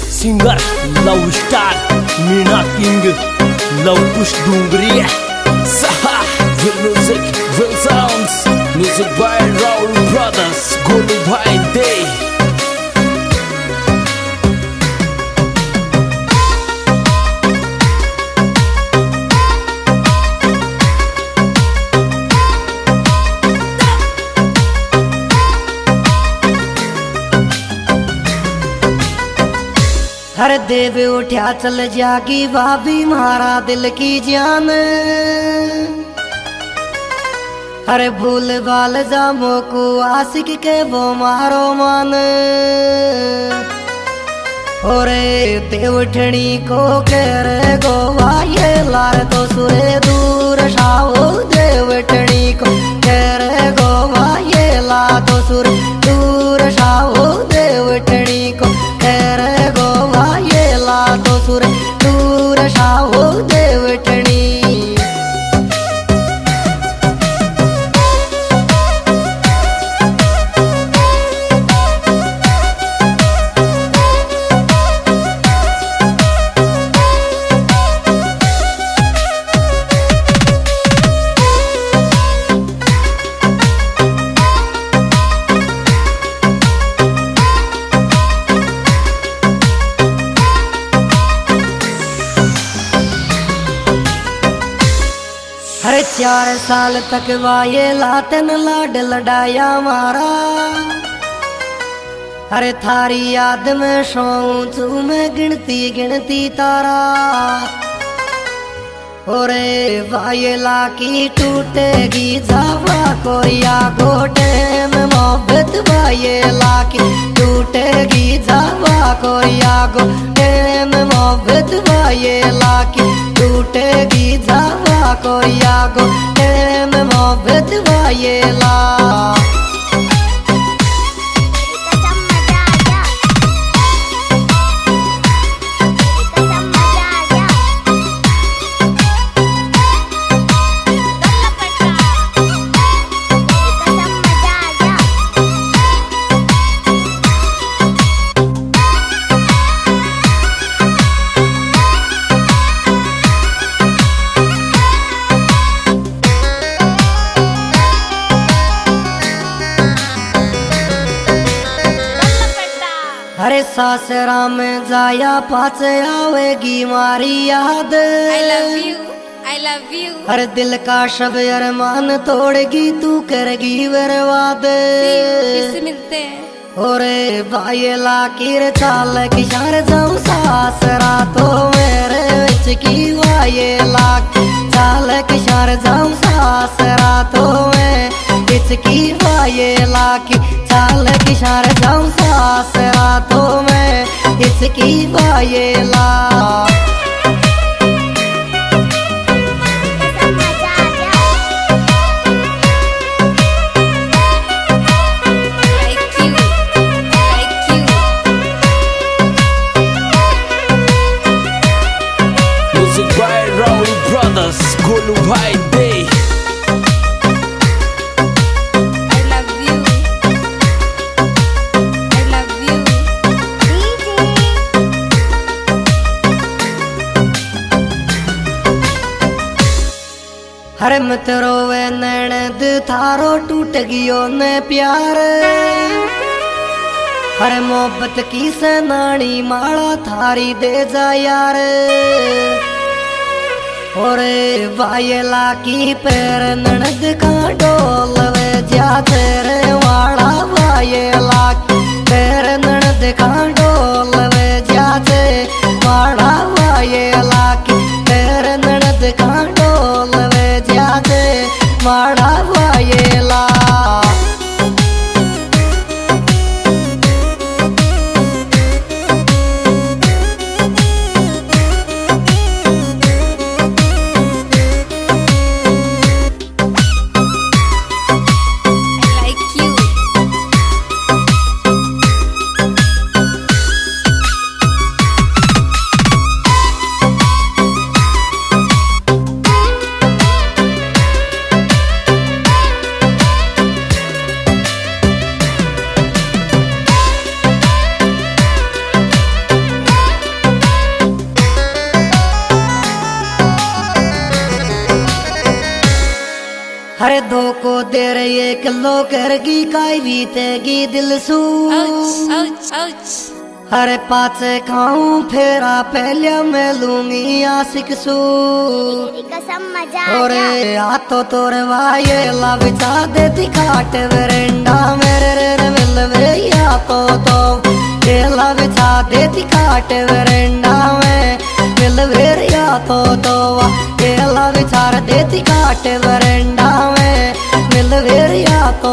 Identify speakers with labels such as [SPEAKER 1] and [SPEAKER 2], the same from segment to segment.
[SPEAKER 1] Singer love star Meena king Luv Kush Dungri सहा will music will sounds music by Rahul brothers Golu भाई दे।
[SPEAKER 2] हर देव उठा चल जागी भाभी मारा दिल की जान। हर भूल बाल जामो को आशिक के वो मारो मान। ओरे देवठनी को कर गो ये लार तो सुरे दूर शाओ देवठनी को कर गो ये ला तो सुर दूर शाओ देवठनी को कर गो ये ला तो सुर दूर शाओ देवठनी। हर 4 साल तक वाये लातन लाड लड़ाया मारा। हरे थारी याद में सोऊं मैं गिनती गिनती तारा। ओरे वायला की टूटेगी जावा कोरिया गोटे में मोहब्बत वायला की टूटेगी जावा कोरिया गोटे में मोहब्बत वायला की टूटेगी जावा कोरिया गोटे में मोहब्बत वायला। हरे सासरा में जाया पास आवेगी मारी याद।
[SPEAKER 3] I love you
[SPEAKER 2] हर दिल का शब अरमान तोड़ेगी तू करेगी बर्बाद।
[SPEAKER 3] फिर मिलते हैं।
[SPEAKER 2] ओरे बायला की चाल किशार जाऊं सासरा तो मेरे विच की वायला चाल किशार जाऊं सासरा तो मैं विच की वायला की चाल किशार जाऊं सासरा तो मैं विच की वायला।
[SPEAKER 1] Music by Rahul brothers Golu भाई दे।
[SPEAKER 2] हरे मत रोवे नैनद थारो टूट गियो ने प्यार। हरे मोहब्बत की सनानी माला थारी दे जा यार। ओरे वायला की पैर ननद का डोल वे जा तेरे वाड़ा वायला की पैर ननद का डोल वे जा ते वाड़ा वायला की पैर ननद का डोल वे जा ते वाड़ा वायला। अरे दो को दे रही 1 किलो करगी काई बीतेगी दिल सू। अरे 5 खाऊं फेरा पहले मैं लूंगी आशिक सू। और आ तो तोरे वाये ला बिछा देती काट वरेंडा मेरे रे मिलवे या तो ये ला बिछा देती काट वरेंडा में मिलवे या तो ये ला बिछा देती काट वरेंडा में मिलवे या तो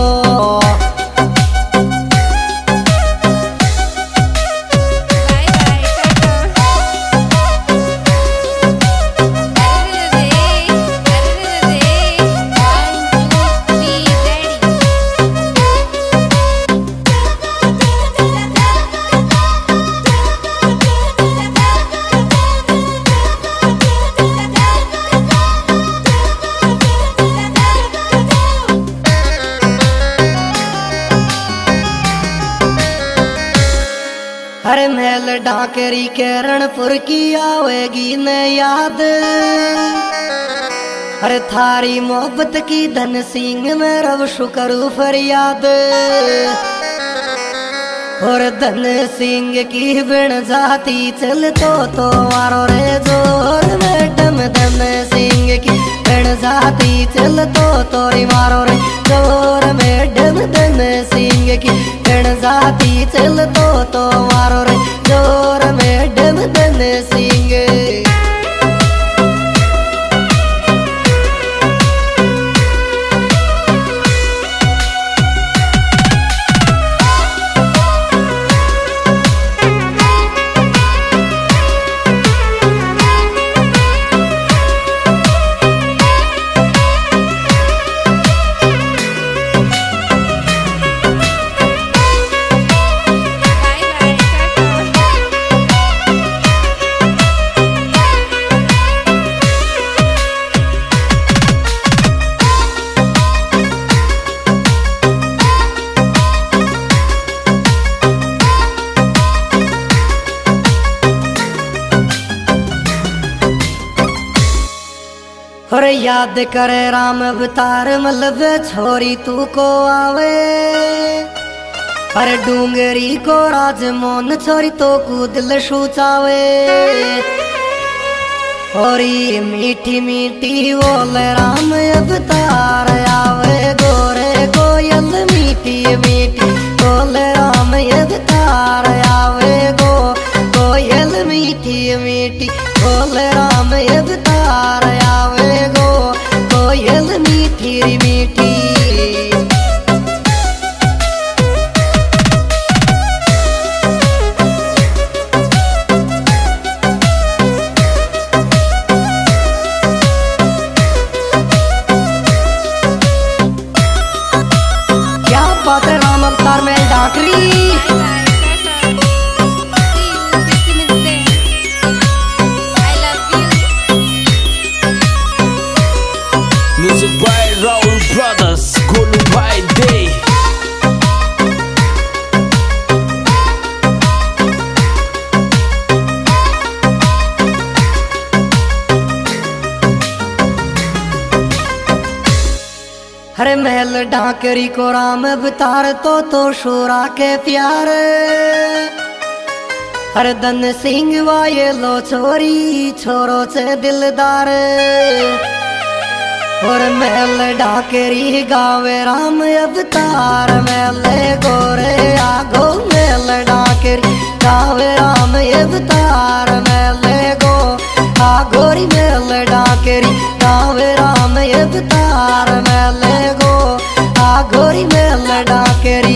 [SPEAKER 2] अरे महल डाकरी के रणपुर की आवेगी न याद। अरे थारी मोहब्बत की धन सिंह में रब शुक्र फरियाद। और धन सिंह की बिन जाती चल तो मारो रे जोर मैडम धन सिंह की बिन जाती चल तो तोरी मारो रे जोर मैडम धन सिंह की बिन जाती चल तो मारो रे जोर मैडम धन सिंह। और याद करे राम अवतार मतलब छोरी तू को आवे। अरे डूंगरी को राजमोहन छोरी तो को दिल शूचावे। और ये मीठी मीठी बोल राम अवतार आवे गोरे कोयल मीठी मीठी बोल राम अवतार आवे गो कोयल मीठी मीठी बोल राम अवतार आवे गो कोयल मीठी मीठी। क्या बात है राम अवतार में डाकरी।
[SPEAKER 1] Music by Raul Brothers, Golu by Day.
[SPEAKER 2] हरे महल डाकरी को राम अवतार तो शोरा के प्यार। हर धन सिंह वाये लो छोरी छोरो से दिलदार। और महल डाकरी गावे राम अवतार महल गोरे आगो महल डाकरी गावे राम अवतार महल गो आगोरी महल डाकरी गावे राम अवतार महल गो आगोरी महल डाकरी।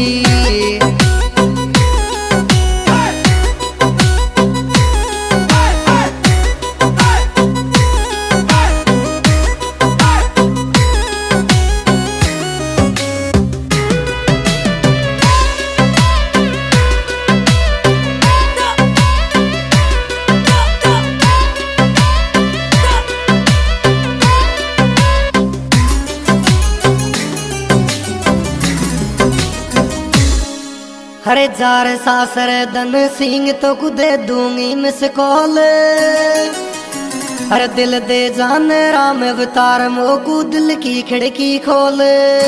[SPEAKER 2] हरे जार सासर धन सिंह तो को दे दूंगी मिस कॉल। अरे दिल दे जान राम अवतार मोकू दिल की खिड़की खोल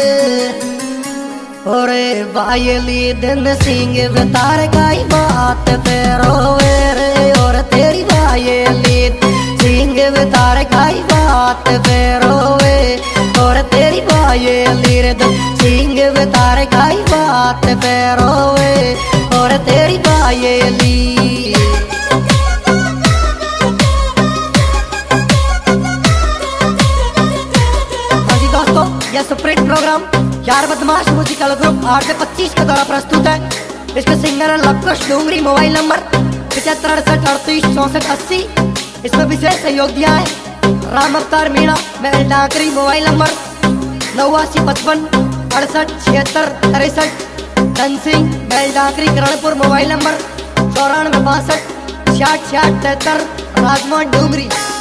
[SPEAKER 2] और बायली दिन सिंह अवतार काई बात पे रोवे रे और तेरी बायली सिंह अवतार काई बात पे रोवे और तेरी बायली रे सिंह अवतार काई बात पे रोवे और तेरी बायली। यह सुपरहिट प्रोग्राम यार बदमाश म्यूजिकल ग्रुप 8 से 25 के द्वारा प्रस्तुत है। इसके सिंगर है लवकुश डूंगरी। Mobile number 75 68 38 64 80। इसमें विशेष सहयोग दिया है राम अवतार मीणा महल डाकरी। Mobile number 89 55 68 76 63। Dhan Singh Mahal Dakri Karanpur. Mobile number 94 62 66 66 73। Rajmohan Dungri.